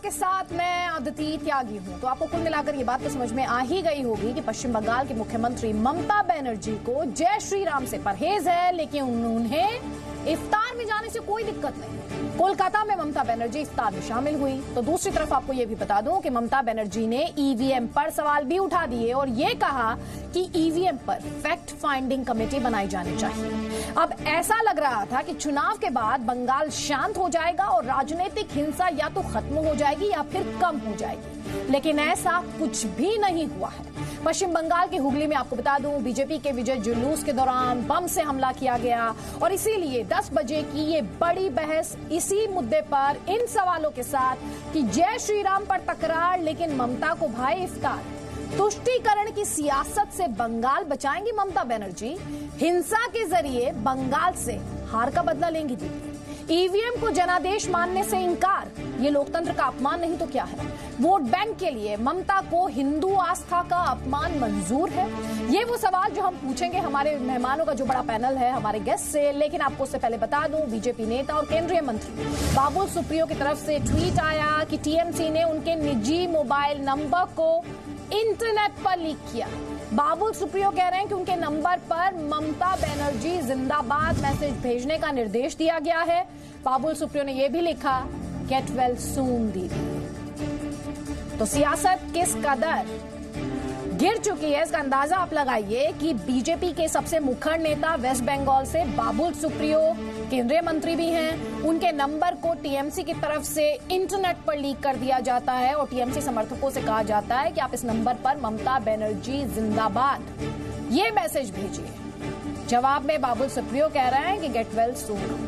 आपके साथ मैं अदिति त्यागी हूं। तो आपको कुल मिलाकर ये बात तो समझ में आ ही गई होगी कि पश्चिम बंगाल की मुख्यमंत्री ममता बनर्जी को जय श्री राम से परहेज है, लेकिन उन्हें इफ्तार में जाने से कोई दिक्कत नहीं। कोलकाता में ममता बनर्जी इफ्तार में शामिल हुई। तो दूसरी तरफ आपको ये भी बता दूं कि ममता बनर्जी ने ईवीएम पर सवाल भी उठा दिए और ये कहा कि ईवीएम पर फैक्ट फाइंडिंग कमेटी बनाई जानी चाहिए। अब ऐसा लग रहा था कि चुनाव के बाद बंगाल शांत हो जाएगा और राजनीतिक हिंसा या तो खत्म हो जाएगी या फिर कम हो जाएगी, लेकिन ऐसा कुछ भी नहीं हुआ है। पश्चिम बंगाल के हुगली में आपको बता दूं, बीजेपी के विजय जुलूस के दौरान बम से हमला किया गया और इसीलिए 10 बजे की ये बड़ी बहस इसी मुद्दे पर, इन सवालों के साथ कि जय श्री राम पर तकरार लेकिन ममता को भाई इफ्तार। तुष्टीकरण की सियासत से बंगाल बचाएंगी ममता बनर्जी, हिंसा के जरिए बंगाल से हार का बदला लेंगी दीदी। ईवीएम को जनादेश मानने से इनकार, ये लोकतंत्र का अपमान नहीं तो क्या है। वोट बैंक के लिए ममता को हिंदू आस्था का अपमान मंजूर है। ये वो सवाल जो हम पूछेंगे हमारे मेहमानों का जो बड़ा पैनल है हमारे गेस्ट से, लेकिन आपको उससे पहले बता दूं, बीजेपी नेता और केंद्रीय मंत्री बाबुल सुप्रियो की तरफ से ट्वीट आया कि टीएमसी ने उनके निजी मोबाइल नंबर को इंटरनेट पर लीक किया। बाबुल सुप्रियो कह रहे हैं कि उनके नंबर पर ममता बनर्जी जिंदाबाद मैसेज भेजने का निर्देश दिया गया है। बाबुल सुप्रियो ने यह भी लिखा, गेट वेल सून दीदी। तो सियासत किस कदर गिर चुकी है इसका अंदाजा आप लगाइए कि बीजेपी के सबसे मुखर नेता वेस्ट बंगाल से बाबुल सुप्रियो केंद्रीय मंत्री भी हैं, उनके नंबर को टीएमसी की तरफ से इंटरनेट पर लीक कर दिया जाता है और टीएमसी समर्थकों से कहा जाता है कि आप इस नंबर पर ममता बनर्जी जिंदाबाद ये मैसेज भेजिए। जवाब में बाबुल सुप्रियो कह रहे हैं कि गेट वेल सून।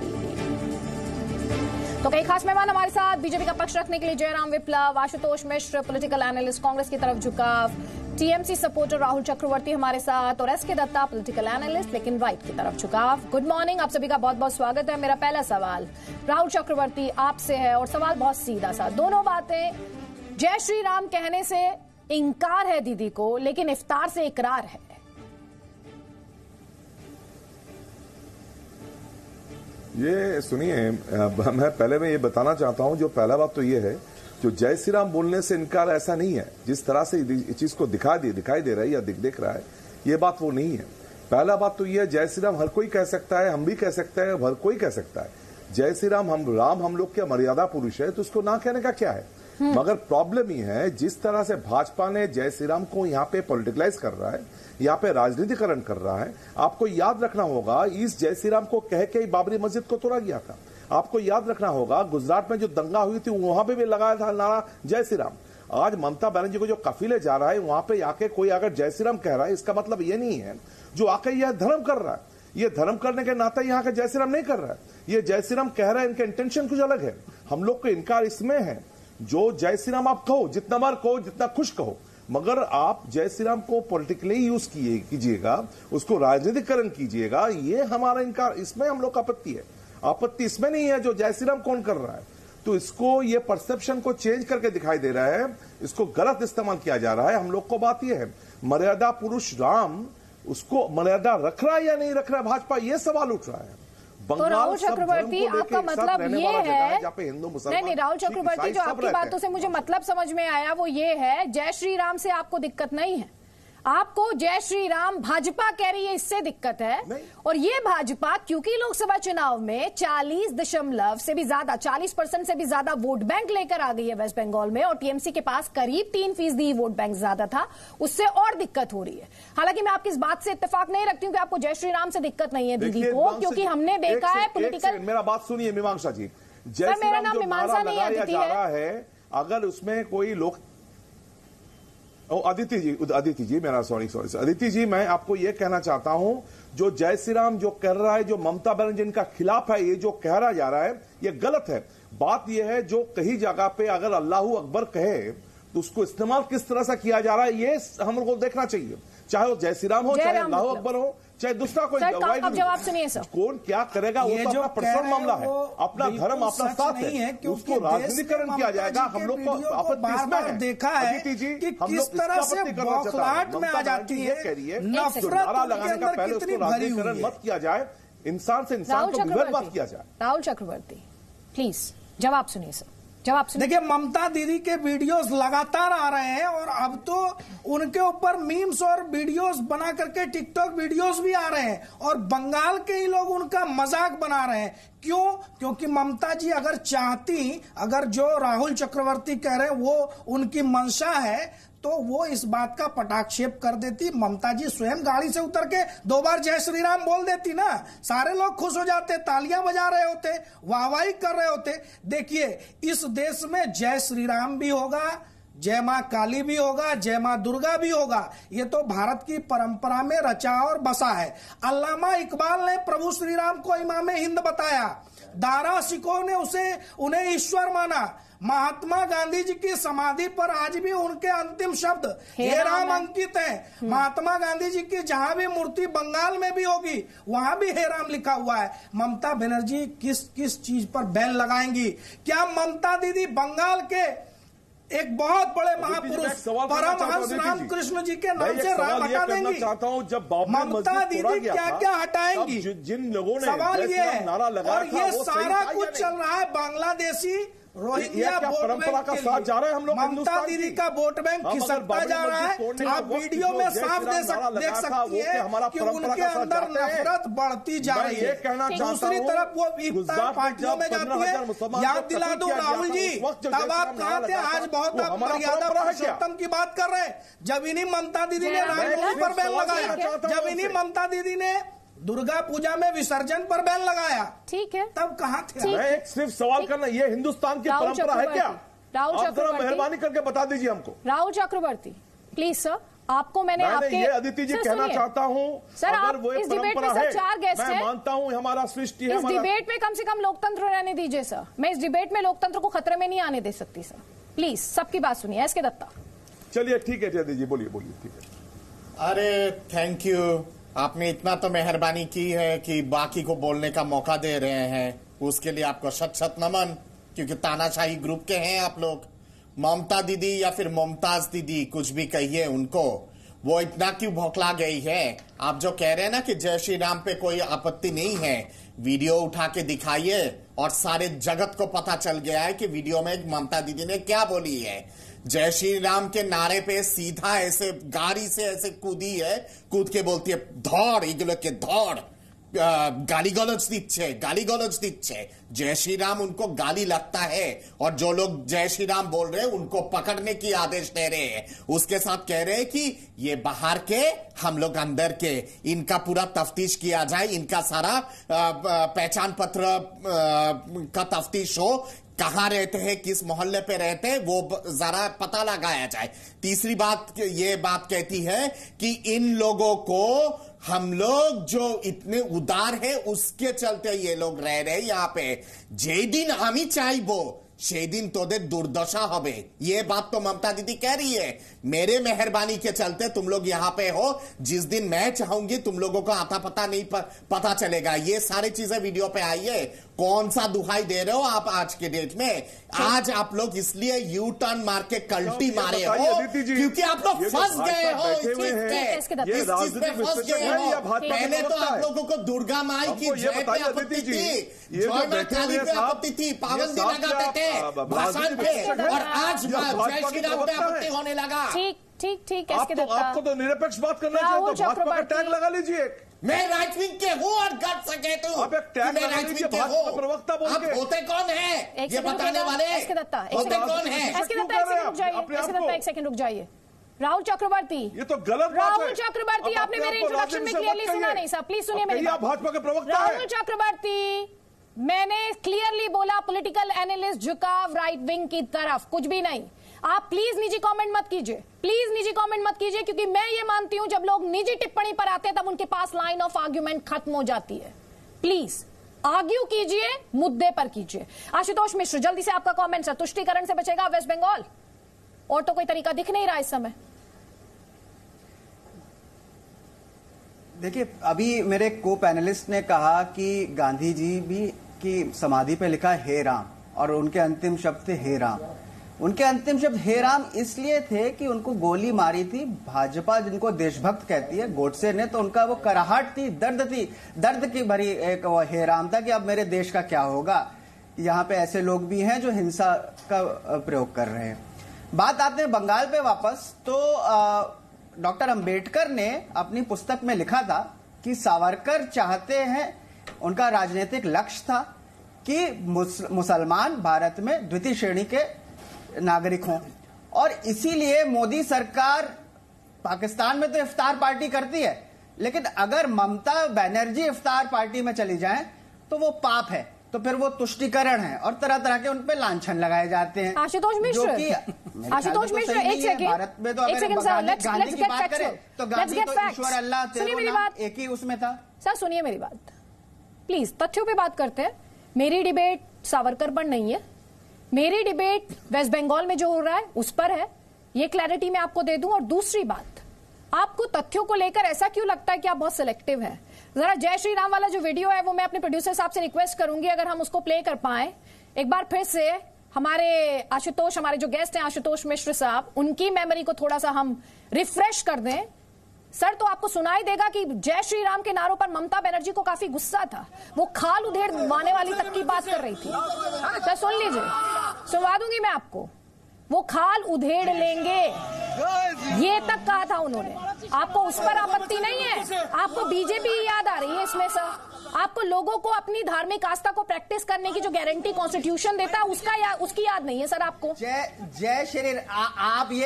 तो कई खास मेहमान हमारे साथ, बीजेपी का पक्ष रखने के लिए जयराम विप्लव, आशुतोष मिश्र पॉलिटिकल एनालिस्ट कांग्रेस की तरफ झुकाव, टीएमसी सपोर्टर राहुल चक्रवर्ती हमारे साथ और एसके दत्ता पॉलिटिकल एनालिस्ट लेकिन राइट की तरफ झुकाव। गुड मॉर्निंग, आप सभी का बहुत बहुत स्वागत है। मेरा पहला सवाल राहुल चक्रवर्ती आपसे है और सवाल बहुत सीधा सा, दोनों बातें, जय श्री राम कहने से इंकार है दीदी को लेकिन इफ्तार से इकरार है। ये सुनिए, मैं ये बताना चाहता हूं, जो पहला बात तो ये है, जो जय श्री राम बोलने से इनकार ऐसा नहीं है। जिस तरह से इस चीज को दिखाई दे रहा है या दिख रहा है, ये बात वो नहीं है। पहला बात तो ये है, जय श्री राम हर कोई कह सकता है, हम भी कह सकते हैं, हर कोई कह सकता है। जय श्री राम हम लोग के मर्यादा पुरुष है, तो उसको ना कहने का क्या है। मगर प्रॉब्लम ये है, जिस तरह से भाजपा ने जय श्री राम को यहाँ पे पॉलिटिकलाइज कर रहा है, यहाँ पे राजनीतिकरण कर रहा है। आपको याद रखना होगा, इस जय श्री राम को कह के बाबरी मस्जिद को तोड़ा गया था। आपको याद रखना होगा, गुजरात में जो दंगा हुई थी वहां पे भी लगाया था नारा जय श्री राम। आज ममता बनर्जी को जो कफिले जा रहा है, वहां पे आके कोई अगर जय श्री राम कह रहा है, इसका मतलब ये नहीं है जो आके यह धर्म कर रहा है, ये धर्म करने के नाते यहाँ के जय श्री राम नहीं कर रहा है, ये जय श्री राम कह रहा है, इनका इंटेंशन कुछ अलग है। हम लोग को इनकार इसमें है, जो जय श्री राम आप कहो, जितना बार कहो, जितना खुश कहो, मगर आप जय श्री राम को पॉलिटिकली यूज कीजिएगा, उसको राजनीतिकरण कीजिएगा, ये हमारा इनकार, इसमें हम लोग का आपत्ति है। आपत्ति इसमें नहीं है जो जय श्री राम कौन कर रहा है। तो इसको, ये परसेप्शन को चेंज करके दिखाई दे रहा है, इसको गलत इस्तेमाल किया जा रहा है। हम लोग को बात यह है, मर्यादा पुरुष राम, उसको मर्यादा रख रहा है या नहीं रख रहा है भाजपा, ये सवाल उठ रहा है। तो राहुल चक्रवर्ती आपका मतलब ये है, नहीं राहुल चक्रवर्ती, जो आपकी बातों से मुझे मतलब समझ में आया वो ये है, जय श्री राम से आपको दिक्कत नहीं है, आपको जय श्री राम भाजपा कह रही है इससे दिक्कत है। और ये भाजपा क्योंकि लोकसभा चुनाव में 40% से भी ज्यादा वोट बैंक लेकर आ गई है वेस्ट बंगाल में, और टीएमसी के पास करीब 3% वोट बैंक ज्यादा था, उससे और दिक्कत हो रही है। हालांकि मैं आपकी इस बात से इत्तेफाक नहीं रखती हूँ कि आपको जय श्री राम से दिक्कत नहीं है दीदी को, क्योंकि हमने देखा है पॉलिटिकल। मेरा बात सुनिए मीमांसा जी, जय मेरा नाम मीमांसा नहीं है, अगर उसमें कोई लोग, अदिति जी मेरा सॉरी अदिति जी, मैं आपको यह कहना चाहता हूं, जो जय श्री राम जो कह रहा है, जो ममता बनर्जी इनका खिलाफ है, ये जो कह रहा जा रहा है, ये गलत है। बात यह है, जो कहीं जगह पे अगर अल्लाहू अकबर कहे तो उसको इस्तेमाल किस तरह से किया जा रहा है, ये हम लोग को देखना चाहिए। चाहे वो जय श्री राम हो, चाहे अल्लाहू अकबर हो, चाहे दूसरा कोई। जवाब सुनिए सर, कौन क्या करेगा वो तो अपना पर्सनल मामला है, अपना धर्म अपना साथ है, उसको राजनीतिकरण किया जाएगा। हम लोग को आपत्ति इसमें है, देखा है कि किस तरह से बौखलाहट में आ जाती है, नारा लगाने का पहले उसको राजनीतिकरण मत किया जाए, इंसान से इंसान को विभेद मत किया जाए। राहुल चक्रवर्ती प्लीज जवाब सुनिए सर। जवाब सुनिए। देखिए, ममता दीदी के वीडियोस लगातार आ रहे हैं और अब तो उनके ऊपर मीम्स और वीडियोस बना करके टिकटॉक वीडियोस भी आ रहे हैं और बंगाल के ही लोग उनका मजाक बना रहे हैं। क्यों? क्योंकि ममता जी अगर चाहती, अगर जो राहुल चक्रवर्ती कह रहे हैं वो उनकी मंशा है, तो वो इस बात का पटाक्षेप कर देती। ममता जी स्वयं गाड़ी से उतर के 2 बार जय श्री राम बोल देती ना, सारे लोग खुश हो जाते, तालियां बजा रहे होते, वाहवाही कर रहे होते। देखिए, इस देश में जय श्री राम भी होगा, जय मां काली भी होगा, जय मां दुर्गा भी होगा। ये तो भारत की परंपरा में रचा और बसा है। अल्लामा इकबाल ने प्रभु श्री राम को इमाम हिंद बताया, दारा सिखों ने उन्हें ईश्वर माना। महात्मा गांधी जी की समाधि पर आज भी उनके अंतिम शब्द हे राम अंकित हैं। महात्मा गांधी जी की जहां भी मूर्ति बंगाल में भी होगी वहां भी हे राम लिखा हुआ है। ममता बनर्जी किस किस चीज पर बैन लगाएंगी? क्या ममता दीदी बंगाल के एक बहुत बड़े महापुरुष परमहंस रामकृष्ण जी के नाम से राम हटा देंगी? चाहता हूं, जब ममता दीदी क्या क्या हटाएंगी? जिन लोगों ने सवाल ये है, नारा लगाया और ये सारा कुछ चल रहा है बांग्लादेशी रोहिंग्या वोट बैंक का साथ जा रहे हैं हम लोग। ममता दीदी का वोट बैंक खिसकता जा रहा है। आप वीडियो में साफ देख सकती है कि उनके अंदर नफरत बढ़ती जा रही है। दूसरी तरफ वो इफ्तार पार्टियों में जाती है। याद दिला दूं राहुल जी, तब आप कहाँ थे? आज बहुत आप मर्यादा पुरुषोत्तम की बात कर रहे हैं। जब इन्हीं ममता दीदी ने रामनवमी पर बैन लगाया, जब इन्हीं ममता दीदी ने दुर्गा पूजा में विसर्जन पर बैन लगाया, ठीक है, तब कहां थे? मैं एक सिर्फ सवाल करना, ये हिंदुस्तान की परंपरा है क्या? राहुल चक्रवर्ती, मेहरबानी करके बता दीजिए हमको। राहुल चक्रवर्ती प्लीज सर, आपको मैंने आपके ये अदिति जी कहना चाहता हूं सर, आप वो इस डिबेट में सर 4 गेस्ट हैं, मैं मानता हूं हमारा सृष्टि है। इस डिबेट में कम से कम लोकतंत्र रहने दीजिए सर। मैं इस डिबेट में लोकतंत्र को खतरे में नहीं आने दे सकती सर। प्लीज सबकी बात सुनिए। एस के दत्ता। चलिए ठीक है जयदी जी, बोलिए बोलिए। ठीक है। अरे थैंक यू, आपने इतना तो मेहरबानी की है कि बाकी को बोलने का मौका दे रहे हैं, उसके लिए आपको शत शत नमन, क्योंकि तानाशाही ग्रुप के हैं आप लोग। ममता दीदी या फिर मुमताज दीदी, कुछ भी कहिए उनको, वो इतना क्यों भौखला गई है? आप जो कह रहे हैं ना कि जय श्री राम पे कोई आपत्ति नहीं है, वीडियो उठा के दिखाइए और सारे जगत को पता चल गया है कि वीडियो में ममता दीदी ने क्या बोली है। जय श्री राम के नारे पे सीधा ऐसे गाड़ी से ऐसे कूदी है, कूद के बोलती है धौड़, इगलो के धौड़, गालीगलौज दिच्छे। जय श्री राम उनको गाली लगता है और जो लोग जय श्री राम बोल रहे हैं उनको पकड़ने की आदेश दे रहे हैं। उसके साथ कह रहे हैं कि ये बाहर के, हम लोग अंदर के, इनका पूरा तफ्तीश किया जाए, इनका सारा पहचान पत्र का तफ्तीश हो, कहां रहते हैं, किस मोहल्ले पे रहते हैं, वो जरा पता लगाया जाए। तीसरी बात ये बात कहती है कि इन लोगों को, हम लोग जो इतने उदार है उसके चलते ये लोग रह रहे यहाँ पे, जे दिन आमी चाहबो সেই दिन तोদের दुर्दशा হবে, ये बात तो ममता दीदी कह रही है। मेरे मेहरबानी के चलते तुम लोग यहाँ पे हो, जिस दिन मैं चाहूंगी तुम लोगों को आता पता नहीं पता चलेगा। ये सारी चीजें वीडियो पे आई है। कौन सा दुहाई दे रहे हो आप आज के डेट में? आज आप लोग इसलिए यू टर्न मार के कल्टी मारे हो क्योंकि आप लोग फंस गए हो इस चीज पे फंस गए हो। पहले तो आप लोगों को दुर्गा माई की जय पे आपत्ति थी, जय मां काली पे आपत्ति थी, पावन दिन लगाते थे भाषण पे, और आज जय श्री राम पे आपत्ति होने लगा। ठीक। आपको तो निरपेक्ष बात करना चाहिए, तो भाजपा का टैग लगा लीजिए। मैं राइट विंग के हूँ और कर सके तुम, आप एक टैग लगा लीजिए भाजपा का प्रवक्ता बोल के। आप होते कौन है ये बताने वाले? होते कौन है? एक सेकंड रुक जाइए। राहुल चक्रवर्ती, ये तो गलत बात है। राहुल चक्रवर्ती, आपने मेरे इंट्रोडक्शन में क्लियरली सुना नहीं साहब, प्लीज सुनिए मेरी बात। भाजपा के प्रवक्ता है राहुल चक्रवर्ती, मैंने क्लियरली बोला पॉलिटिकल एनालिस्ट झुकाव राइट विंग की तरफ, कुछ भी नहीं। आप प्लीज निजी कमेंट मत कीजिए, प्लीज निजी कमेंट मत कीजिए, क्योंकि मैं ये मानती हूं जब लोग निजी टिप्पणी पर आते हैं तब उनके पास लाइन ऑफ आर्ग्यूमेंट खत्म हो जाती है। प्लीज आर्ग्यू कीजिए, मुद्दे पर कीजिए। आशुतोष मिश्र, जल्दी से आपका कमेंट। सर, तुष्टीकरण से बचेगा वेस्ट बंगाल? और तो कोई तरीका दिख नहीं रहा इस समय। देखिए, अभी मेरे को पैनलिस्ट ने कहा कि गांधी जी भी की समाधि पे लिखा हे राम, और उनके अंतिम शब्द थे हे राम। उनके अंतिम शब्द हे राम इसलिए थे कि उनको गोली मारी थी भाजपा, जिनको देशभक्त कहती है, गोडसे ने, तो उनका वो कराहट थी, दर्द की भरी एक वो हे राम था कि अब मेरे देश का क्या होगा। यहाँ पे ऐसे लोग भी हैं जो हिंसा का प्रयोग कर रहे हैं। बात आते हैं बंगाल पे वापस, तो डॉक्टर अंबेडकर ने अपनी पुस्तक में लिखा था कि सावरकर चाहते हैं, उनका राजनीतिक लक्ष्य था कि मुसलमान भारत में द्वितीय श्रेणी के नागरिक हों, और इसीलिए मोदी सरकार पाकिस्तान में तो इफ्तार पार्टी करती है, लेकिन अगर ममता बनर्जी इफ्तार पार्टी में चली जाएं तो वो पाप है, तो फिर वो तुष्टीकरण है और तरह तरह के उन पे लांछन लगाए जाते हैं। आशुतोष मिश्र, आशुतोष मिश्र, एक सेकंड, भारत में तो अगर गांधी की बात करें तो गांधी तो ईश्वर अल्लाह तेरो एक ही उसमें था। सर सुनिए मेरी बात, प्लीज तथ्यों पे बात करते हैं। मेरी डिबेट सावरकर पर नहीं है, मेरी डिबेट वेस्ट बंगाल में जो हो रहा है उस पर है, ये क्लैरिटी मैं आपको दे दूं। और दूसरी बात, आपको तथ्यों को लेकर ऐसा क्यों लगता है कि आप बहुत सिलेक्टिव हैं? जरा जय श्री राम वाला जो वीडियो है वो मैं अपने प्रोड्यूसर साहब से रिक्वेस्ट करूंगी अगर हम उसको प्ले कर पाए एक बार फिर से। हमारे आशुतोष, हमारे जो गेस्ट हैं आशुतोष मिश्र साहब, उनकी मेमोरी को थोड़ा सा हम रिफ्रेश कर दें। सर तो आपको सुनाई देगा कि जय श्री राम के नारों पर ममता बनर्जी को काफी गुस्सा था, वो खाल उधेड़वाने वाली तक की बात कर रही थी। सर सुन लीजिए, सुनवा दूंगी मैं आपको, वो खाल उधेड़ लेंगे ये तक कहा था उन्होंने। आपको उस पर आपत्ति नहीं है? आपको बीजेपी याद आ रही है इसमें? सर आपको लोगों को अपनी धार्मिक आस्था को प्रैक्टिस करने की जो गारंटी कॉन्स्टिट्यूशन देता है उसकी याद नहीं है सर आपको? जय श्री आप ये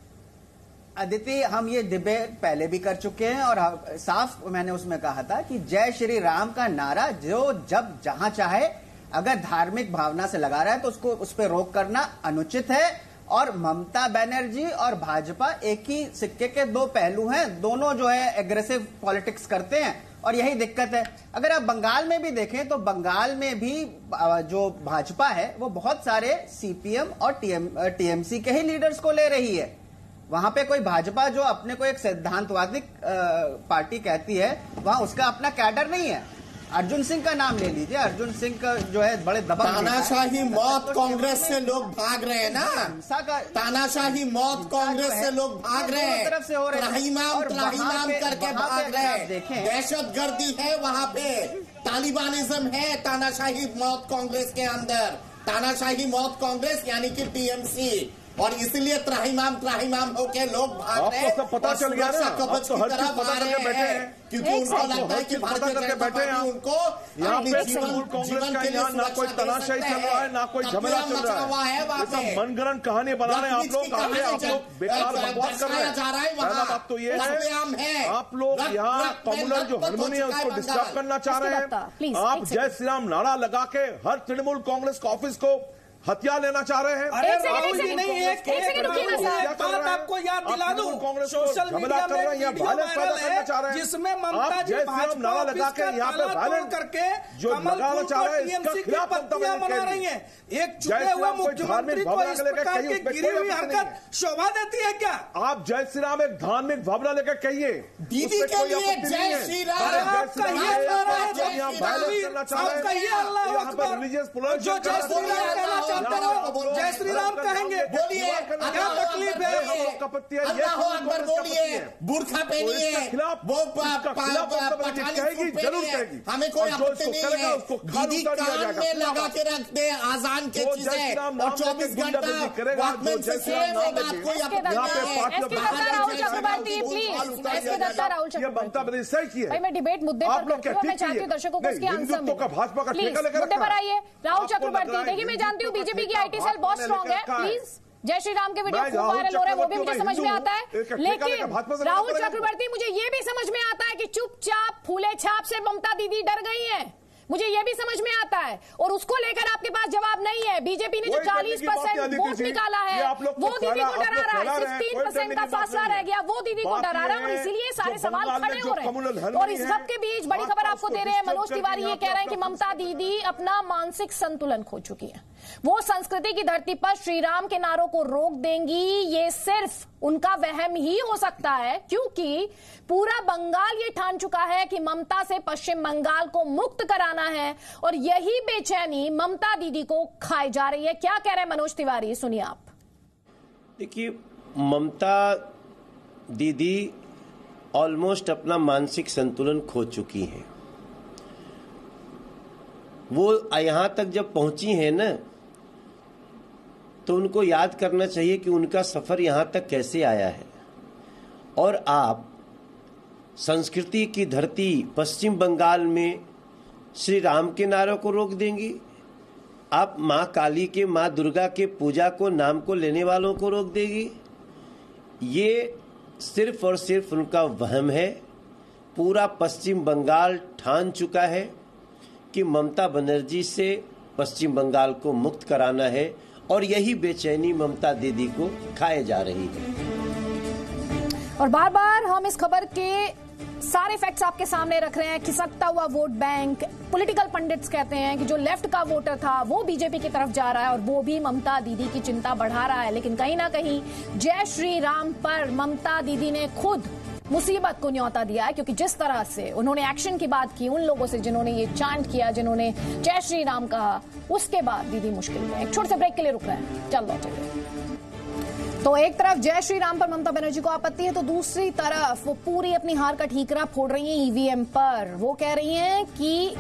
अदिति, हम ये डिबेट पहले भी कर चुके हैं और साफ मैंने उसमें कहा था कि जय श्री राम का नारा जो जब जहां चाहे अगर धार्मिक भावना से लगा रहा है तो उसको उस पर रोक करना अनुचित है। और ममता बनर्जी और भाजपा एक ही सिक्के के दो पहलू हैं, दोनों जो है एग्रेसिव पॉलिटिक्स करते हैं और यही दिक्कत है। अगर आप बंगाल में भी देखें तो बंगाल में भी जो भाजपा है वो बहुत सारे सीपीएम और टीएमसी के ही लीडर्स को ले रही है। वहां पे कोई भाजपा जो अपने को एक सिद्धांतवादी पार्टी कहती है, वहां उसका अपना कैडर नहीं है। अर्जुन सिंह का नाम ले लीजिए, अर्जुन सिंह का जो है बड़े दबंग, तानाशाही मौत कांग्रेस से लोग भाग रहे हैं ना, तानाशाही मौत कांग्रेस से लोग भाग रहे हैं, तरफ से हो रहे त्राहिमाम करके भाग रहे हैं, दहशतगर्दी है वहां पे, तालिबानिज्म है तानाशाही मौत कांग्रेस के अंदर, तानाशाही मौत कांग्रेस यानी कि टीएमसी, और इसलिए त्राहिमाम होके लोग भाग रहे हैं। सब पता चल गया ना, कवच की तरह पता करके बैठे हैं क्योंकि उनको लगता है कि भारतीय जनता पार्टी उनको जीवन के लिए ना कोई तनाशाही चल रहा है ना कोई झमेला चल रहा है, मनगढ़ंत कहानी बना रहे हैं आप लोग बेकार बकवास कर रहे हैं। पहला बात तो ये है आप लोग यहाँ कम्युनल जो हार्मोनी है उसको डिस्टर्ब करना चाह रहे हैं। आप जय श्री राम नारा लगा के हर तृणमूल कांग्रेस का ऑफिस को हथियार लेना चाह रहे हैं। अरे आपको याद दिला दूं, सोशल मीडिया में वीडियो वायरल है जिसमें ममता जी भाजपा लगा के यहाँ पे वायलेंस करके जो लगाना चाह रहे हैं टीएमसी की पत्तियां बना रही हैं। एक चुके हुए मुख्यमंत्री को इस प्रकार की गिरी हुई हरकत शोभा देती है क्या? आप जय श्री राम एक धार्मिक भावना लेकर कहिए, दीदी के लिए जय श्री राम, आप कहिए अल्लाह अकबर, जो जय श्री राम कहना चाहते हो जय श्री राम कहेंगे, बोलिए क्या तकलीफ है? अल्लाह अकबर बोलिए, बुर्खा पहनिए, वो पठानी जरूर कहेगी, हमें कोई आपत्ति नहीं है। दीदी कान में लगा के रख दे आजान के चीजें और 24 घंटा वॉकमैन से सुने वो बात कोई आपत्ति नहीं है। मैं डिबेट मुद्दे पर मैं चाहती हूँ दर्शकों को उसकी आंसर में मुद्दे पर आइए। राहुल चक्रवर्ती, देखिए मैं जानती हूँ बीजेपी की आईटी सेल बहुत स्ट्रांग है, प्लीज जय श्री राम के वीडियो खूब वायरल हो रहे हैं, वो भी मुझे समझ में आता है, लेकिन राहुल चक्रवर्ती मुझे ये भी समझ में आता है कि चुपचाप फूले छाप से ममता दीदी डर गई है, मुझे ये भी समझ में आता है, और उसको लेकर आपके पास जवाब नहीं है। बीजेपी ने जो 40% वोट निकाला है वो दीदी को डरा रहा है, 16% का फासला रह गया, वो दीदी को डरा रहा है, और इसीलिए सारे सवाल खड़े हो रहे हैं। और इस सब के बीच बड़ी खबर आपको दे रहे हैं, मनोज तिवारी ये कह रहे हैं कि ममता दीदी अपना मानसिक संतुलन खो चुकी है, वो संस्कृति की धरती पर श्री राम के नारों को रोक देंगी। ये सिर्फ उनका वहम ही हो सकता है, क्योंकि पूरा बंगाल ये ठान चुका है कि ममता से पश्चिम बंगाल को मुक्त कराना है, और यही बेचैनी ममता दीदी को खाई जा रही है। क्या कह रहे हैं मनोज तिवारी, सुनिए आप। देखिए, ममता दीदी ऑलमोस्ट अपना मानसिक संतुलन खो चुकी हैं। वो यहां तक जब पहुंची हैं ना, तो उनको याद करना चाहिए कि उनका सफर यहां तक कैसे आया है। और आप संस्कृति की धरती पश्चिम बंगाल में श्री राम के नारों को रोक देंगी, आप माँ काली के, माँ दुर्गा के पूजा को, नाम को लेने वालों को रोक देगी। ये सिर्फ और सिर्फ उनका वहम है। पूरा पश्चिम बंगाल ठान चुका है कि ममता बनर्जी से पश्चिम बंगाल को मुक्त कराना है, और यही बेचैनी ममता दीदी को खाए जा रही है। और बार बार हम इस खबर के सारे फैक्ट्स आपके सामने रख रहे हैं। खिसकता हुआ वोट बैंक, पॉलिटिकल पंडित्स कहते हैं कि जो लेफ्ट का वोटर था वो बीजेपी की तरफ जा रहा है और वो भी ममता दीदी की चिंता बढ़ा रहा है। लेकिन कहीं ना कहीं जय श्री राम पर ममता दीदी ने खुद मुसीबत को न्योता दिया है, क्योंकि जिस तरह से उन्होंने एक्शन की बात की उन लोगों से जिन्होंने ये चांट किया, जिन्होंने जय श्री राम कहा, उसके बाद दीदी मुश्किल में। एक छोटे से ब्रेक के लिए रुक रहे हैं, चल लौटेंगे। तो एक तरफ जय श्री राम पर ममता बनर्जी को आपत्ति है, तो दूसरी तरफ वो पूरी अपनी हार का ठीकरा फोड़ रही हैं ईवीएम पर। वो कह रही हैं कि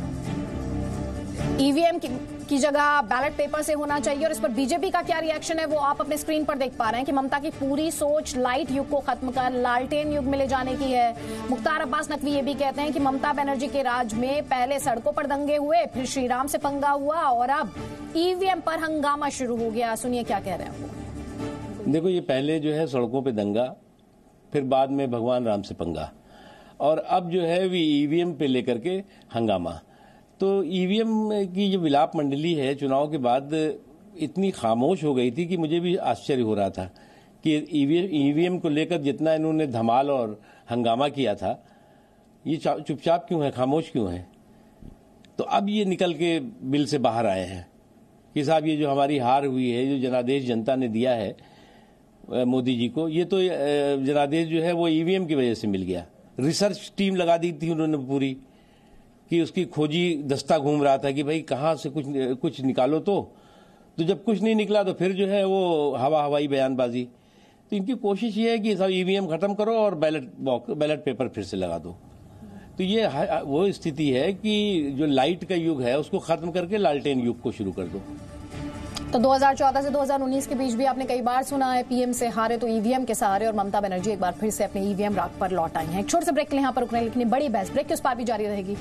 ईवीएम की जगह बैलेट पेपर से होना चाहिए। और इस पर बीजेपी का क्या रिएक्शन है वो आप अपने स्क्रीन पर देख पा रहे हैं कि ममता की पूरी सोच लाइट युग को खत्म कर लालटेन युग में ले जाने की है। मुख्तार अब्बास नकवी ये भी कहते हैं कि ममता बनर्जी के राज में पहले सड़कों पर दंगे हुए, फिर श्री राम से पंगा हुआ और अब ईवीएम पर हंगामा शुरू हो गया। सुनिए क्या कह रहे हैं वो। देखो, ये पहले जो है सड़कों पे दंगा, फिर बाद में भगवान राम से पंगा, और अब जो है वी ईवीएम पे लेकर के हंगामा। तो ईवीएम की जो विलाप मंडली है चुनाव के बाद इतनी खामोश हो गई थी कि मुझे भी आश्चर्य हो रहा था कि ईवीएम को लेकर जितना इन्होंने धमाल और हंगामा किया था, ये चुपचाप क्यों है, खामोश क्यों है। तो अब ये निकल के बिल से बाहर आए हैं कि साहब ये जो हमारी हार हुई है, जो जनादेश जनता ने दिया है मोदी जी को, ये तो जनादेश जो है वो ईवीएम की वजह से मिल गया। रिसर्च टीम लगा दी थी उन्होंने पूरी, कि उसकी खोजी दस्ता घूम रहा था कि भाई कहाँ से कुछ निकालो। तो जब कुछ नहीं निकला तो फिर जो है वो हवाई बयानबाजी। तो इनकी कोशिश ये है कि सब ईवीएम खत्म करो और बैलेट पेपर फिर से लगा दो। तो ये वो स्थिति है कि जो लाइट का युग है उसको खत्म करके लालटेन युग को शुरू कर दो। तो 2014 से 2019 के बीच भी आपने कई बार सुना है पीएम से हारे तो ईवीएम के सहारे, और ममता बनर्जी एक बार फिर से अपने ईवीएम राग पर लौट आई हैं। एक छोटे से ब्रेक के लिए यहाँ पर रुक रहे हैं, लेकिन बड़ी बहस ब्रेक के उस पार भी जारी रहेगी।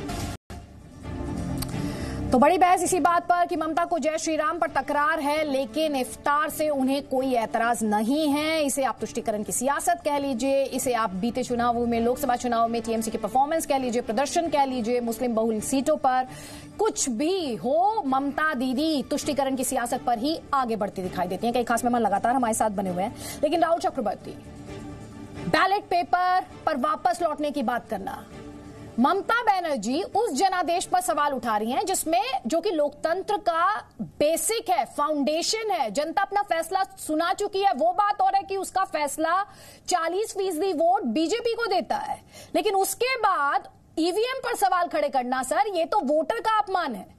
तो बड़ी बहस इसी बात पर कि ममता को जय श्री राम पर तकरार है, लेकिन इफ्तार से उन्हें कोई ऐतराज नहीं है। इसे आप तुष्टीकरण की सियासत कह लीजिए, इसे आप बीते चुनावों में, लोकसभा चुनाव में टीएमसी की परफॉर्मेंस कह लीजिए, प्रदर्शन कह लीजिए, मुस्लिम बहुल सीटों पर कुछ भी हो, ममता दीदी तुष्टीकरण की सियासत पर ही आगे बढ़ती दिखाई देती हैं। कई खास मेहमान लगातार हमारे साथ बने हुए हैं, लेकिन राहुल चक्रवर्ती, बैलेट पेपर पर वापस लौटने की बात करना, ममता बनर्जी उस जनादेश पर सवाल उठा रही हैं जिसमें, जो कि लोकतंत्र का बेसिक है, फाउंडेशन है। जनता अपना फैसला सुना चुकी है। वो बात और है कि उसका फैसला 40% वोट बीजेपी को देता है, लेकिन उसके बाद ईवीएम पर सवाल खड़े करना, सर ये तो वोटर का अपमान है।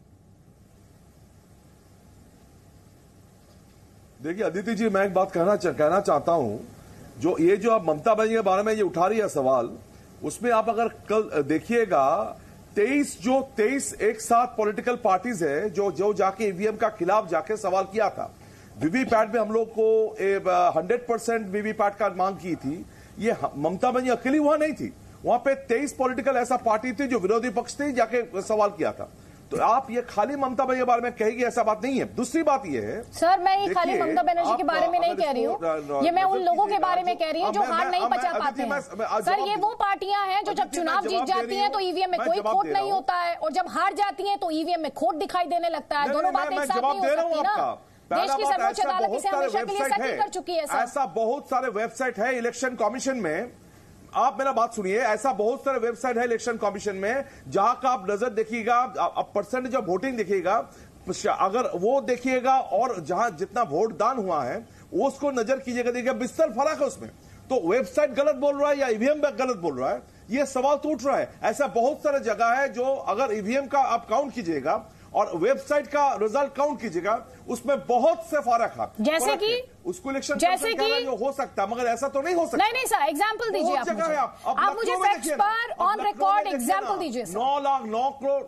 देखिए अदिति जी, मैं एक बात कहना चाहता हूं, जो आप ममता बनर्जी के बारे में ये उठा रही है सवाल, उसमें आप अगर कल देखिएगा 23 एक साथ पॉलिटिकल पार्टीज है जो जाके ईवीएम का खिलाफ जाके सवाल किया था। वीवीपैट में हम लोग को 100% वीवीपैट का मांग की थी। ये ममता बनर्जी अकेली वहां नहीं थी, वहां पे 23 पॉलिटिकल ऐसा पार्टी थी जो विरोधी पक्ष थी, जाके सवाल किया था। तो आप ये खाली ममता बनर्जी के बारे में कहेगी, ऐसा बात नहीं है। दूसरी बात ये है, सर मैं ये खाली ममता बनर्जी के बारे में नहीं कह रही हूँ, ये मैं उन लोगों के बारे में कह रही हूँ जो हार नहीं पचा पाते हैं। सर ये वो पार्टियां हैं जो जब चुनाव जीत जाती हैं तो ईवीएम में कोई खोट नहीं होता है, और जब हार जाती हैं तो ईवीएम में खोट दिखाई देने लगता है। दोनों बातें एक साथ नहीं हो सकती ना। देश की सर्वोच्च अदालत इसे हमेशा के लिए सेटल कर चुकी है। ऐसा बहुत सारे वेबसाइट है इलेक्शन कमीशन में, आप मेरा बात सुनिए, ऐसा बहुत सारे वेबसाइट है इलेक्शन कमीशन में जहां का आप नजर देखिएगा, आप परसेंटेज ऑफ वोटिंग देखिएगा, अगर वो देखिएगा और जहां जितना वोट दान हुआ है उसको नजर कीजिएगा, देखिएगा बिस्तर फर्क है उसमें। तो वेबसाइट गलत बोल रहा है या ईवीएम गलत बोल रहा है, ये सवाल तो उठ रहा है। ऐसा बहुत सारे जगह है जो अगर ईवीएम का आप काउंट कीजिएगा और वेबसाइट का रिजल्ट काउंट कीजिएगा, उसमें बहुत से फर्क है। जैसे कि उसको इलेक्शन जैसे कि हो सकता है, मगर ऐसा तो नहीं हो सकता। नहीं सर, एग्जांपल दीजिए आप मुझे फैक्ट्स पर ऑन रिकॉर्ड एग्जांपल दीजिए। 9 लाख 9 करोड़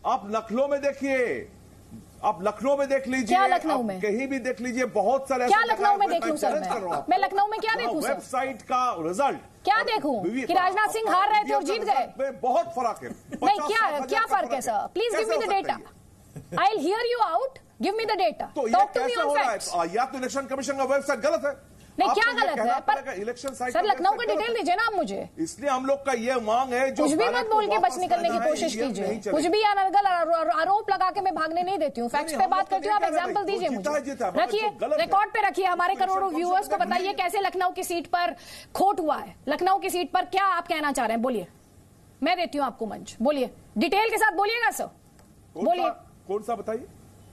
आप लखनऊ में देखिए, आप लखनऊ में देख लीजिए, क्या लखनऊ में? कहीं भी देख लीजिए, बहुत सारे क्या लखनऊ में देख लूं सर? मैं लखनऊ में क्या देखूं सर? वेबसाइट का रिजल्ट क्या देखूं कि राजनाथ सिंह हार रहे थे और जीत गए? बहुत फर्क है। नहीं, क्या फर्क है sir? Please give me the data, I will hear you out, give me the data, talk to me on facts. या तो इलेक्शन कमीशन का वेबसाइट गलत है, नहीं क्या गलत है, पर इलेक्शन साइट सर लखनऊ का डिटेल दीजिए ना आप मुझे। इसलिए हम लोग का ये मांग है, जो कुछ भी मत बोल के बच निकलने की कोशिश कीजिए, कुछ भी अनर्गल आरोप लगा के मैं भागने नहीं देती हूँ, फैक्ट्स पे बात करती हूँ। आप एग्जांपल दीजिए मुझे, रखिए रिकॉर्ड पे रखिए, हमारे करोड़ों व्यूअर्स को बताइए कैसे लखनऊ की सीट पर खोट हुआ है। लखनऊ की सीट पर क्या आप कहना चाह रहे हैं, बोलिए, मैं देती हूँ आपको मंच, बोलिए, डिटेल के साथ बोलिएगा सर, बोलिए। कौन सा बताइए,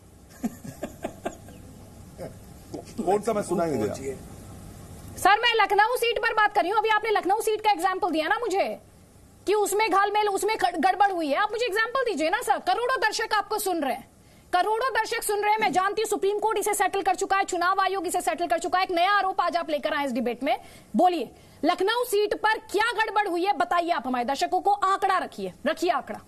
कौन सा? मैं सुना ही नहीं दिया सर, मैं लखनऊ सीट पर बात कर रही हूं। अभी आपने लखनऊ सीट का एग्जाम्पल दिया ना मुझे कि उसमें घालमेल, उसमें गड़बड़ हुई है। आप मुझे एग्जाम्पल दीजिए ना सर। करोड़ों दर्शक आपको सुन रहे हैं, करोड़ों दर्शक सुन रहे हैं। मैं जानती हूं सुप्रीम कोर्ट इसे सेटल कर चुका है, चुनाव आयोग इसे सेटल कर चुका है। एक नया आरोप आज आप लेकर आए इस डिबेट में, बोलिए लखनऊ सीट पर क्या गड़बड़ हुई है, बताइए। आप हमारे दर्शकों को आंकड़ा रखिए आंकड़ा।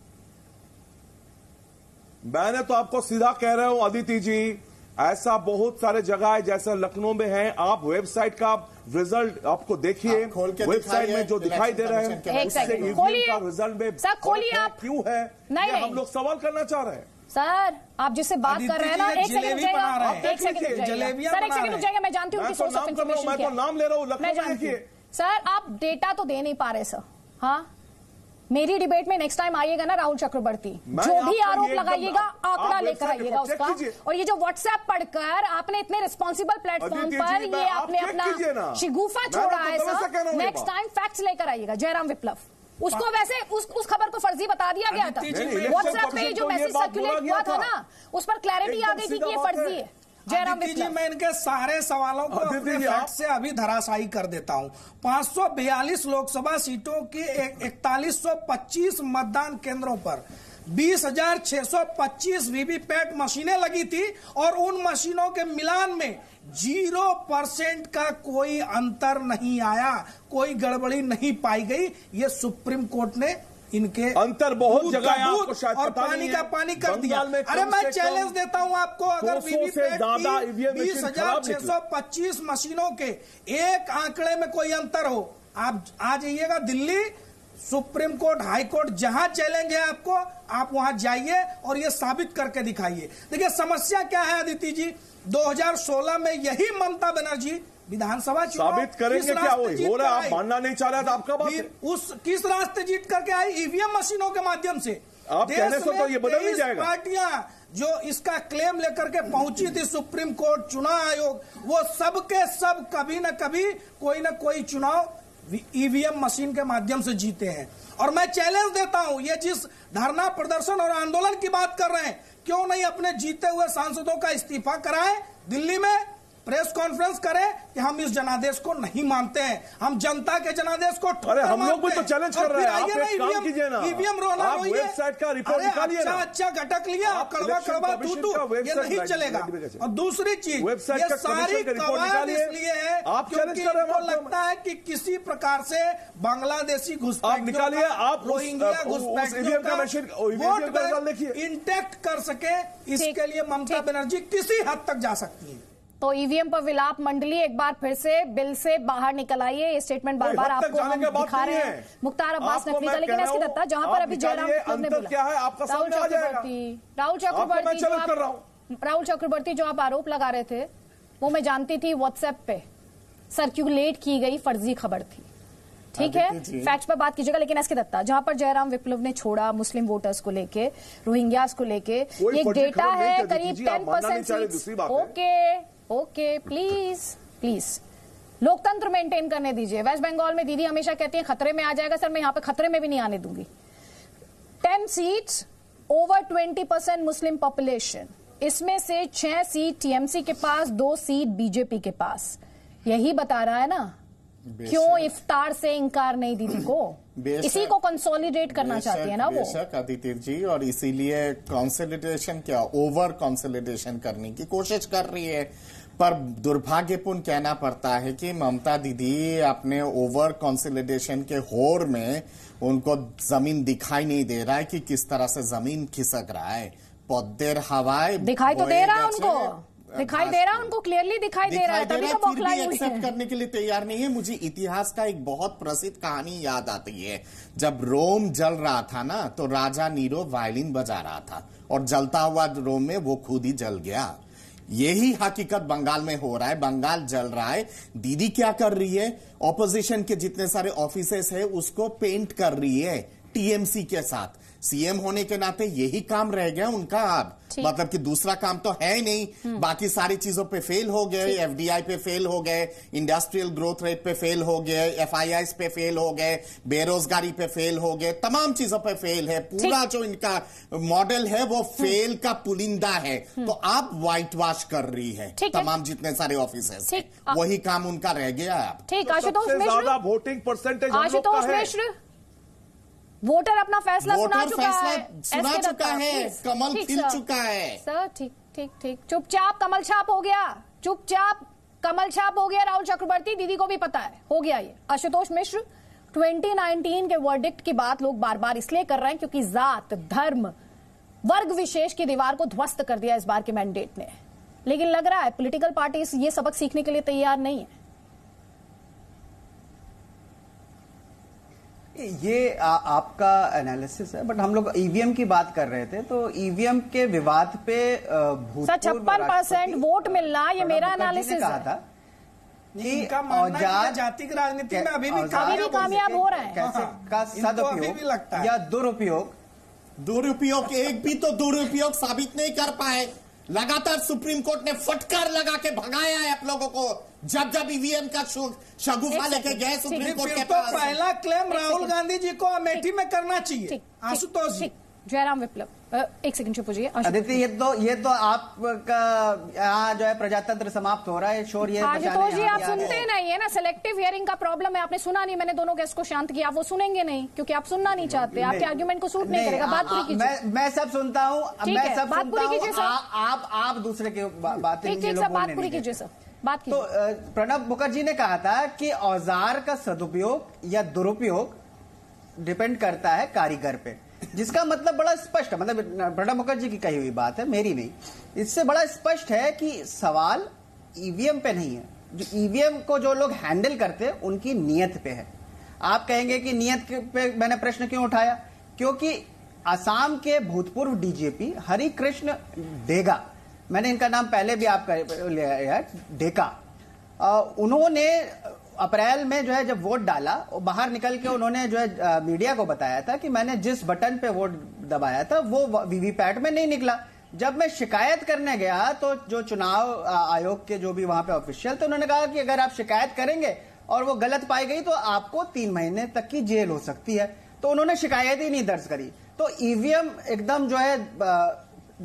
मैंने तो आपको सीधा कह रहा हूं अदिति जी, ऐसा बहुत सारे जगह है जैसे लखनऊ में है। आप वेबसाइट का रिजल्ट आपको देखिए, वेबसाइट में जो दिखाई दे रहा है उससे ईवीएम का रिजल्ट में सर खोलिए आप, क्यों है? नहीं, हम लोग सवाल करना चाह रहे हैं सर। आप जिससे बात कर रहे हैं ना, एक सेकंड रुक जाएगा, एक सेकंड रुक जाएगा। मैं जानती हूँ कि सोर्स ऑफ इंफॉर्मेशन मैं तो नाम ले रहा हूँ, लखनऊ में देखिए। सर आप डेटा तो दे नहीं पा रहे सर। हाँ, मेरी डिबेट में नेक्स्ट टाइम आइएगा ना राहुल चक्रवर्ती, जो भी आरोप लगाइएगा आंकड़ा लेकर आइएगा उसका। और ये जो व्हाट्सएप पढ़कर आपने इतने रिस्पॉन्सिबल प्लेटफॉर्म पर ये आपने अपना शिगुफा छोड़ा है सर, नेक्स्ट टाइम फैक्ट्स लेकर आइएगा। जयराम विप्लव, उसको वैसे उस खबर को फर्जी बता दिया गया था। व्हाट्सएप पे जो मैसेज सर्कुलेट हुआ था ना, उस पर क्लैरिटी आ गई थी कि ये फर्जी है। जयराम जी, मैं इनके सारे सवालों को अपने फैक्ट से अभी धराशायी कर देता हूं। 542 लोकसभा सीटों की 4125 मतदान केंद्रों पर 20,625 वीवीपैट मशीनें लगी थी और उन मशीनों के मिलान में 0% का कोई अंतर नहीं आया, कोई गड़बड़ी नहीं पाई गई। ये सुप्रीम कोर्ट ने इनके अंतर बहुत जगह आपको शायद और पानी का पानी कर दिया। अरे मैं चैलेंज देता हूं आपको, अगर वीवीपैट 20,625 मशीनों के एक आंकड़े में कोई अंतर हो, आप आ जाइएगा Delhi, supreme court, high court, जहां चैलेंज है आपको, आप वहां जाइए और ये साबित करके दिखाइए। देखिए समस्या क्या है अदिति जी, 2016 में यही ममता बनर्जी विधानसभा साबित करेंगे क्या हो रहा है? आप मानना नहीं चाह रहे थे, आपका बात है। किस रास्ते जीत करके आई? ईवीएम मशीनों के माध्यम से। आप कहने से तो ये बदल नहीं जाएगा। पार्टियां जो इसका क्लेम लेकर के पहुंची थी सुप्रीम कोर्ट, चुनाव आयोग, वो सब के सब कभी न कभी कोई न कोई चुनाव ईवीएम मशीन के माध्यम से जीते हैं। और मैं चैलेंज देता हूं, ये जिस धरना प्रदर्शन और आंदोलन की बात कर रहे हैं, क्यों नहीं अपने जीते हुए सांसदों का इस्तीफा कराएं, दिल्ली में प्रेस कॉन्फ्रेंस करें कि हम इस जनादेश को नहीं मानते हैं, हम जनता के जनादेश को अरे हम लोग भी तो चैलेंज कर रहे हैं। आप एक काम कीजिए ना, ईवीएम रोना आप वेबसाइट का रिपोर्ट निकालिए ना। अच्छा घटक लिया, कड़वा तू ये नहीं चलेगा। और दूसरी चीज, ये सारी कवायद इसलिए है क्योंकि इनको लगता है कि किसी प्रकार से बांग्लादेशी घुसपैठ निकालिए, आप रोहिंग्या घुसपैठ इंटैक्ट कर सके, इसके लिए ममता बनर्जी किसी हद तक जा सकती है। तो ईवीएम पर विलाप मंडली एक बार फिर से बिल से बाहर निकल आई है। ये स्टेटमेंट बार बार आपको हम दिखा रहे हैं मुख्तार अब्बास नकवी का, लेकिन इसके दत्ता जहां पर अभी जयराम ने बोला, राहुल चक्रवर्ती जो आप आरोप लगा रहे थे, वो मैं जानती थी व्हाट्सएप पे सर्क्यूलेट की गई फर्जी खबर थी। ठीक है, फैक्ट्स पर बात कीजिएगा। लेकिन एसके दत्ता, जहां पर जयराम विप्लव ने छोड़ा मुस्लिम वोटर्स को लेके, रोहिंग्यास को लेके, ये डेटा है करीब 10%। ओके प्लीज लोकतंत्र मेंटेन करने दीजिए। वेस्ट बंगाल में दीदी हमेशा कहती है खतरे में आ जाएगा। सर मैं यहां पे खतरे में भी नहीं आने दूंगी। 10 सीट्स, ओवर 20% मुस्लिम पॉपुलेशन, इसमें से 6 सीट टीएमसी के पास, 2 सीट बीजेपी के पास। यही बता रहा है ना क्यों इफ्तार से इंकार नहीं दीदी को, इसी को कंसोलिडेट करना चाहती है ना वो। बेशक आदित्य जी, और इसीलिए कंसोलिडेशन क्या, ओवर कंसोलिडेशन करने की कोशिश कर रही है। पर दुर्भाग्यपूर्ण कहना पड़ता है कि ममता दीदी अपने ओवर कंसोलिडेशन के होड़ में उनको जमीन दिखाई नहीं दे रहा है कि किस तरह से जमीन खिसक रहा है। पौधे हवाएं दिखाई तो दे रहा है उनको, दिखाई दे रहा है उनको, क्लियरली दिखाई दे रहा है, तभी तो बौखलाई हुई है। एक्सेप्ट करने के लिए तैयार नहीं है। मुझे इतिहास का एक बहुत प्रसिद्ध कहानी याद आती है। जब रोम जल रहा था ना, तो राजा नीरो वायलिन बजा रहा था और जलता हुआ रोम में वो खुद ही जल गया। यही हकीकत बंगाल में हो रहा है। बंगाल जल रहा है। दीदी क्या कर रही है? ऑपोजिशन के जितने सारे ऑफिसेस है उसको पेंट कर रही है टीएमसी के साथ। सीएम होने के नाते यही काम रह गया उनका अब, मतलब कि दूसरा काम तो है ही नहीं। बाकी सारी चीजों पे फेल हो गए, एफडीआई पे फेल हो गए, इंडस्ट्रियल ग्रोथ रेट पे फेल हो गए, एफआईआई पे फेल हो गए, बेरोजगारी पे फेल हो गए, तमाम चीजों पे फेल है। पूरा जो इनका मॉडल है वो फेल का पुलिंदा है। तो आप व्हाइट वॉश कर रही है तमाम जितने सारे ऑफिस है, वही काम उनका रह गया है। ठीक, Ashutosh Mishra, voting percentage Ashutosh Mishra, voter अपना फैसला सुना चुका है, कमल खिल चुका है सर। ठीक ठीक ठीक, चुपचाप कमल छाप हो गया, चुपचाप कमल छाप हो गया। राहुल चक्रवर्ती, दीदी को भी पता है, हो गया ये। आशुतोष मिश्र, 2019 के वर्डिक्ट की बात लोग बार बार इसलिए कर रहे हैं क्योंकि जात, धर्म, वर्ग विशेष की दीवार को ध्वस्त कर दिया इस बार के मैंडेट ने। लेकिन लग रहा है पॉलिटिकल पार्टीज ये सबक सीखने के लिए तैयार नहीं है। ये आपका एनालिसिस है, बट हम लोग ईवीएम की बात कर रहे थे, तो ईवीएम के विवाद पे सर 56% वोट मिलना, ये मेरा एनालिसिस है कि औजार जातिक राजनीति में अभी भी कामयाब हो रहा है। कैसे का सदुपयोग या दुरुपयोग, एक भी तो दुरुपयोग साबित नहीं कर पाए। लगातार सुप्रीम कोर्ट ने फटकार लगा के भगाया है आप लोगों को। जब जब ईवीएम का शगुफा लेके गए सुप्रीम कोर्ट के पास, पहला क्लेम राहुल गांधी जी को अमेठी में करना चाहिए। आशुतोष जी, जयराम विप्लव, एक सेकंड चुप हो जाइए। अदिति, ये तो आपका यहाँ जो है प्रजातंत्र समाप्त हो रहा है, शोर ये आशुतोष जी, आप सुनते नहीं है ना, सेलेक्टिव हियरिंग का प्रॉब्लम है। आपने सुना नहीं, मैंने दोनों गेस्ट को शांत किया, वो सुनेंगे नहीं क्योंकि आप सुनना नहीं चाहते, आपके आर्ग्यूमेंट को सूट नहीं करेगा। बात पूरी कीजिए। मैं सब सुनता हूँ, मैं सब बात पूरी कीजिए सर। आप दूसरे की बातें बात पूरी कीजिए सर, बात कीजिए। तो प्रणब मुखर्जी ने कहा था कि औजार का सदुपयोग या दुरुपयोग डिपेंड करता है कारीगर पे, जिसका मतलब बड़ा स्पष्ट है। मतलब प्रणब मुखर्जी की कही हुई बात है, मेरी नहीं। इससे बड़ा स्पष्ट है कि सवाल ईवीएम पे नहीं है। जो ईवीएम को जो लोग हैंडल करते हैं उनकी नीयत पे है। आप कहेंगे कि नीयत पे मैंने प्रश्न क्यों उठाया? क्योंकि असम के भूतपूर्व डीजीपी हरिकृष्ण डेगा, मैंने इनका नाम पहले भी आपका लिया, डेका, उन्होंने अप्रैल में जो है जब वोट डाला, बाहर निकल के उन्होंने जो है मीडिया को बताया था कि मैंने जिस बटन पे वोट दबाया था वो वीवीपैट में नहीं निकला। जब मैं शिकायत करने गया तो जो चुनाव आयोग के जो भी वहां पे ऑफिशियल थे, उन्होंने कहा कि अगर आप शिकायत करेंगे और वो गलत पाई गई तो आपको 3 महीने तक की जेल हो सकती है। तो उन्होंने शिकायत ही नहीं दर्ज करी। तो ईवीएम एकदम जो है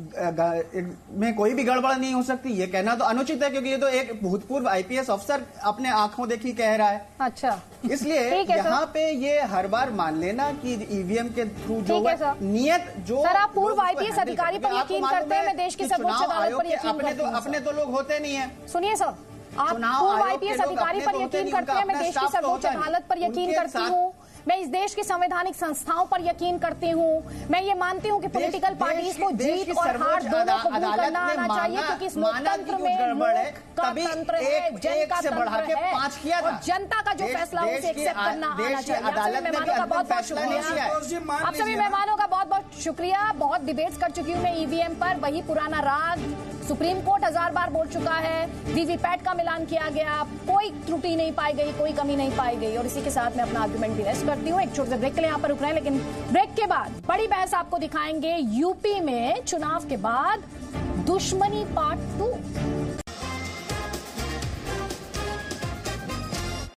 में कोई भी गड़बड़ नहीं हो सकती, ये कहना तो अनुचित है, क्योंकि ये तो एक भूतपूर्व आईपीएस अफसर अपने आंखों देखी कह रहा है। अच्छा, इसलिए यहाँ पे ये हर बार मान लेना कि ईवीएम के थ्रू जो नियत जो सर, आप पूर्व आईपीएस अधिकारी पर यकीन करते हैं? मैं देश की सर्वोच्च अदालत पर यकीन करती हूं। अपने तो लोग होते नहीं है। सुनिए सर, आप पूर्व आईपीएस अधिकारी पर यकीन करते हैं, मैं देश की सर्वोच्च अदालत पर यकीन करती हूँ, मैं इस देश की संवैधानिक संस्थाओं पर यकीन करती हूँ। मैं ये मानती हूँ कि पॉलिटिकल पार्टीज को जीत और हार दोनों कबूल करना आना चाहिए, क्योंकि इस लोकतंत्र में लोकतंत्र है, जन का तंत्र है और जनता का जो फैसला उसे एक्सेप्ट करना आना चाहिए। आप सभी मेहमानों का बहुत बहुत शुक्रिया। आप सभी मेहमानों का बहुत बहुत शुक्रिया। बहुत डिबेट्स कर चुकी हूँ मैं ईवीएम पर, वही पुराना राग। सुप्रीम कोर्ट 1000 बार बोल चुका है, वीवीपैट का मिलान किया गया, कोई त्रुटि नहीं पाई गई, कोई कमी नहीं पाई गई। और इसी के साथ मैं अपना आर्गुमेंट भी रेस्ट करती हूँ। एक छोटे से ब्रेक के लिए यहाँ पर रुक रहे हैं, लेकिन ब्रेक के बाद बड़ी बहस आपको दिखाएंगे। यूपी में चुनाव के बाद दुश्मनी पार्ट 2।